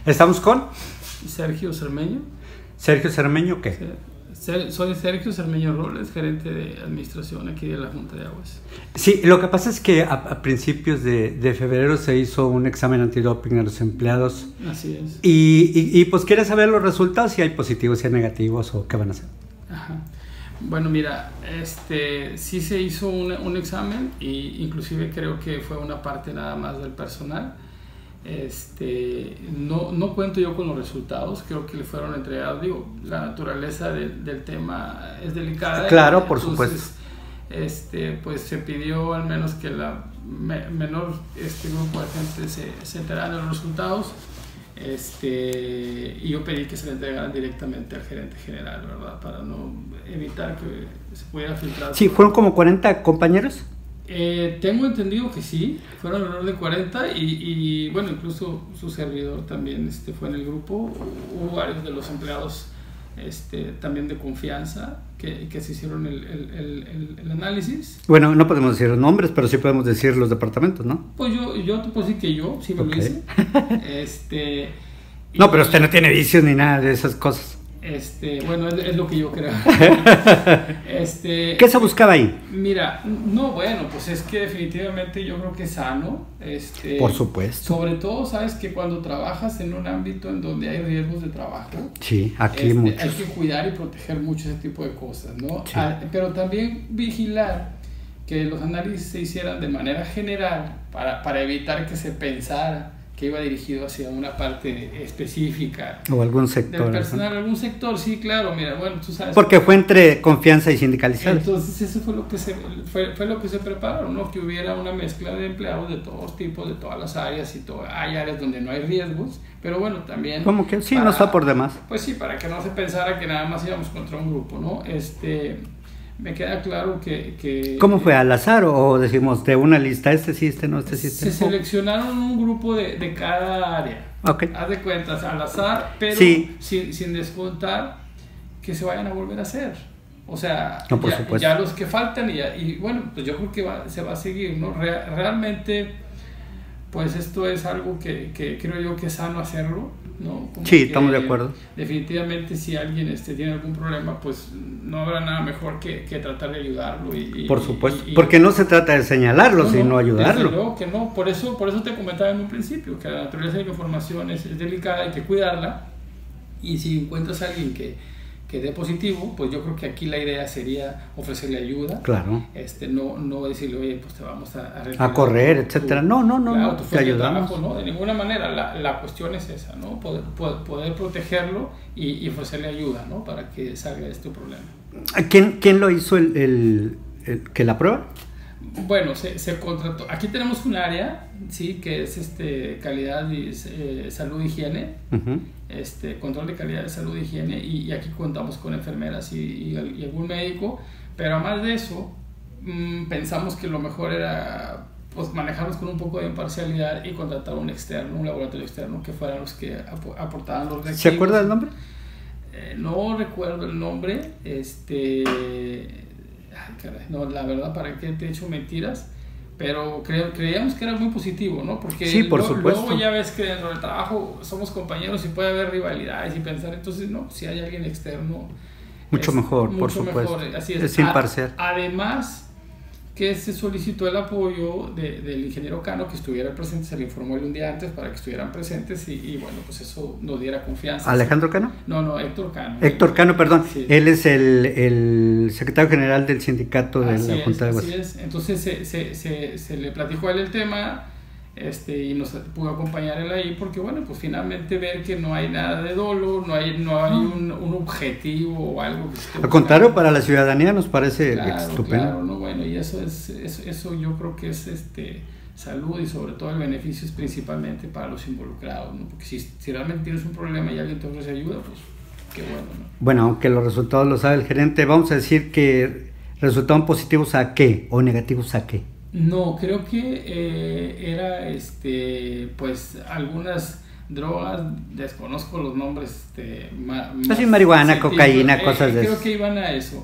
Estamos con Sergio Cermeño. Sergio Cermeño, ¿qué? Soy Sergio Cermeño Robles, gerente de administración aquí de la Junta de Aguas. Sí, lo que pasa es que a principios de febrero se hizo un examen antidoping a los empleados. Así es. Y pues quiere saber los resultados, si hay positivos, si hay negativos o qué van a hacer. Ajá. Bueno, mira, sí se hizo un examen y inclusive creo que fue una parte nada más del personal. No cuento yo con los resultados, creo que le fueron entregados. Digo, la naturaleza del tema es delicada. Claro, por entonces, supuesto. pues se pidió al menos que la menor grupo de gente se enterara de los resultados. Y yo pedí que se le entregaran directamente al gerente general, ¿verdad? Para no evitar que se pudiera filtrar. Sí, fueron como 40 compañeros. Tengo entendido que sí, fueron alrededor de 40 y bueno, incluso su servidor también fue en el grupo. Hubo varios de los empleados también de confianza que se hicieron el análisis. Bueno, no podemos decir los nombres, pero sí podemos decir los departamentos, ¿no? Pues yo te puedo decir que yo sí me lo hice. No, pero usted no tiene vicios ni nada de esas cosas. Bueno, es lo que yo creo. ¿Qué se buscaba ahí? Mira, no, bueno, pues es que definitivamente yo creo que es sano. Por supuesto. Sobre todo, sabes que cuando trabajas en un ámbito en donde hay riesgos de trabajo, sí, aquí muchos. Hay que cuidar y proteger mucho ese tipo de cosas, ¿no? Sí. Pero también vigilar que los análisis se hicieran de manera general para evitar que se pensara que iba dirigido hacia una parte específica. O algún sector. Del personal, algún sector, sí, claro, mira, bueno, tú sabes. Porque fue entre confianza y sindicalizados. Entonces eso fue lo que se prepararon, ¿no? Que hubiera una mezcla de empleados de todos tipos, de todas las áreas y todo. Hay áreas donde no hay riesgos, pero bueno, también. Como que sí, no está por demás. Pues sí, para que no se pensara que nada más íbamos contra un grupo, ¿no? Me queda claro que ¿Cómo fue? ¿Al azar o decimos de una lista? Sí, no, sí. Se seleccionaron un grupo de cada área. Okay. Haz de cuentas, al azar, pero sí. sin descontar que se vayan a volver a hacer. O sea, no, por supuesto. Ya los que faltan y bueno, pues yo creo que se va a seguir, ¿no? Realmente, pues esto es algo que creo yo que es sano hacerlo, ¿no? Como sí, estamos de acuerdo. Definitivamente si alguien tiene algún problema, pues no habrá nada mejor que tratar de ayudarlo. Por supuesto, porque no se trata de señalarlo, sino ayudarlo. Desde luego que no, por eso te comentaba en un principio, que la naturaleza de la información es delicada, hay que cuidarla, y si encuentras a alguien que dé positivo, pues yo creo que aquí la idea sería ofrecerle ayuda. Claro. No decirle, oye, pues te vamos a correr, etcétera. No, claro, te ayudamos. Trabajo, ¿no? De ninguna manera, la cuestión es esa, ¿no? Poder protegerlo y ofrecerle ayuda, ¿no? Para que salga de este problema. ¿Quién lo hizo que la prueba? Bueno, se contrató. Aquí tenemos un área, sí, que es calidad y salud e higiene. Uh-huh. Control de calidad de salud e higiene, y aquí contamos con enfermeras y algún médico, pero además de eso pensamos que lo mejor era pues manejarnos con un poco de imparcialidad y contratar un laboratorio externo que fueran los que aportaban los reactivos. ¿Se acuerda del nombre? No recuerdo el nombre. Caray, no, la verdad, ¿para qué te he hecho mentiras? Pero creíamos que era muy positivo, ¿no? Porque sí, por supuesto. Luego ya ves que dentro del trabajo somos compañeros y puede haber rivalidades y pensar, entonces no, si hay alguien externo mucho mejor, por supuesto. Mejor, así es imparcial. Además que se solicitó el apoyo del ingeniero Cano, que estuviera presente, se le informó un día antes para que estuvieran presentes y bueno, pues eso nos diera confianza. ¿Alejandro Cano? No, Héctor Cano. Héctor Cano, perdón. Sí. Él es el secretario general del sindicato de la Junta de Aguas. Así es. Entonces se le platicó a él el tema y nos pudo acompañar él ahí porque bueno, pues finalmente ver que no hay nada de dolo, no hay un objetivo o algo que al contrario, para la ciudadanía nos parece estupendo. Claro, no, bueno, y eso yo creo que es salud y sobre todo el beneficio es principalmente para los involucrados, ¿no? Porque si realmente tienes un problema y alguien te ofrece ayuda, pues qué bueno, ¿no? Bueno, aunque los resultados los sabe el gerente, vamos a decir que resultaron positivos ¿a qué? ¿O negativos a qué? No, creo que era pues algunas drogas, desconozco los nombres, así marihuana, cocaína, cosas de eso. Creo que iban a eso.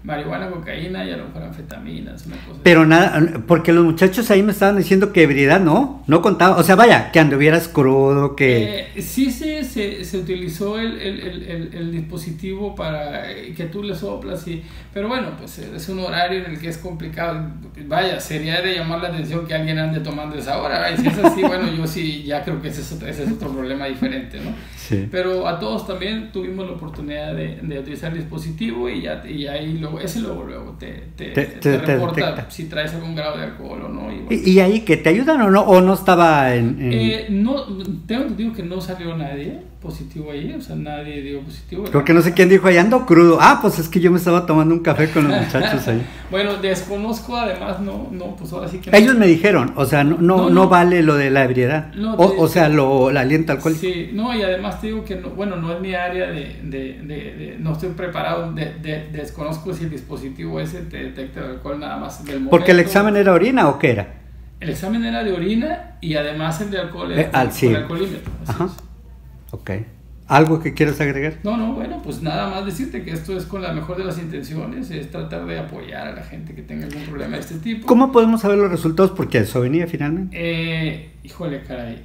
marihuana, cocaína y a lo mejor anfetaminas, una cosa Pero nada, porque los muchachos ahí me estaban diciendo que ebriedad no contaba, o sea, vaya, que anduvieras crudo, que... Sí se utilizó el dispositivo para que tú le soplas, pero bueno, pues es un horario en el que es complicado. Vaya, sería de llamar la atención que alguien ande tomando esa hora. Y si es así, bueno, yo sí ya creo que ese es otro problema diferente, ¿no? Sí. Pero a todos también tuvimos la oportunidad de utilizar el dispositivo y ahí luego te reporta detecta. si traes algún grado de alcohol o no. Y, bueno. ¿Y ahí que te ayudan o no estaba en... No, tengo entendido que no salió nadie positivo ahí, o sea, nadie dio positivo. Porque no sé quién dijo, ahí ando crudo. Pues es que yo me estaba tomando un café con los muchachos ahí. Bueno, desconozco, además, no, pues ahora sí que... Ellos me dijeron, o sea, no vale lo de la ebriedad, No, o sea, el aliento alcohólico. Sí, no, y además te digo que, no es mi área no estoy preparado, desconozco si el dispositivo ese te detecta el alcohol nada más del momento. ¿Porque el examen era orina o qué era? El examen era de orina y además el de alcohol sí. con el alcoholímetro. Ajá. Ok. ¿Algo que quieras agregar? No, bueno, pues nada más decirte que esto es con la mejor de las intenciones, es tratar de apoyar a la gente que tenga algún problema de este tipo. ¿Cómo podemos saber los resultados? Porque eso venía finalmente. Híjole, caray,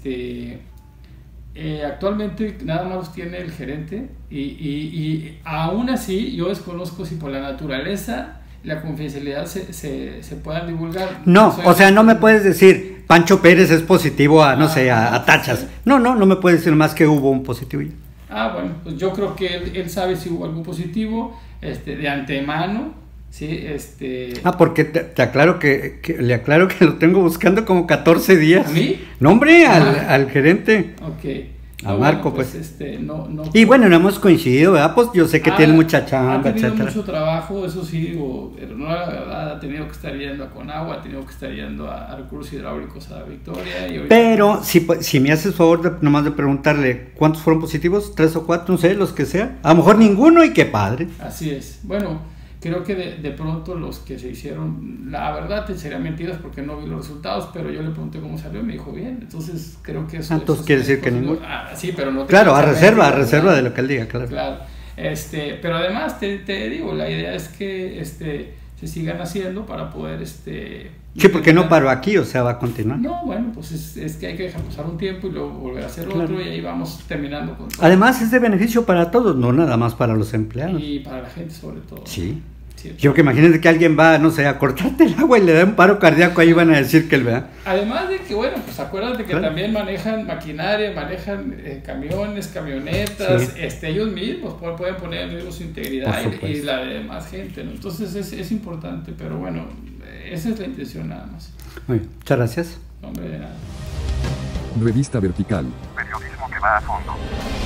actualmente nada más los tiene el gerente y aún así yo desconozco si por la naturaleza la confidencialidad se puedan divulgar. No, o sea, no me puedes decir Pancho Pérez es positivo a, no sé, a tachas. No me puedes decir más que hubo un positivo. Bueno, pues yo creo que él sabe si hubo algún positivo de antemano, ¿sí? Porque te aclaro le aclaro que lo tengo buscando como 14 días. ¿A mí? No, hombre, al gerente. Ok. A Marco, bueno, pues. No. Y bueno, no hemos coincidido, ¿verdad? Pues yo sé que tiene mucha chamba, ha tenido etcétera. mucho trabajo, eso sí, pero no, la verdad, ha tenido que estar yendo a Conagua, ha tenido que estar yendo a recursos hidráulicos a Victoria. Pero si me haces favor nomás de preguntarle cuántos fueron positivos, 3 o 4, no sé, los que sea. A lo mejor ninguno y qué padre. Así es. Bueno, creo que de pronto los que se hicieron, la verdad te serían mentiras porque no vi los resultados, pero yo le pregunté cómo salió y me dijo bien. Entonces creo que eso... Entonces quiere decir que ninguno. Sí, pero no... Claro, a reserva de lo que él diga, claro. Claro. Pero además te digo, la idea es que se sigan haciendo para poder... Sí, porque no paró aquí, o sea, va a continuar. No, bueno, pues es que hay que dejar pasar un tiempo y luego volver a hacer otro y ahí vamos terminando con todo. Además es de beneficio para todos, no nada más para los empleados. Y para la gente sobre todo. Sí. Yo que imagínate que alguien va, no sé, a cortarte el agua y le da un paro cardíaco, ahí van a decir que él vea. Además de que, bueno, pues acuérdate que también manejan maquinaria, manejan camiones, camionetas, ellos mismos pueden poner en riesgo su integridad y la de más gente, ¿no? Entonces es importante, pero bueno, esa es la intención nada más. Muy bien, muchas gracias. Hombre, de nada. Revista Vertical. Periodismo que va a fondo.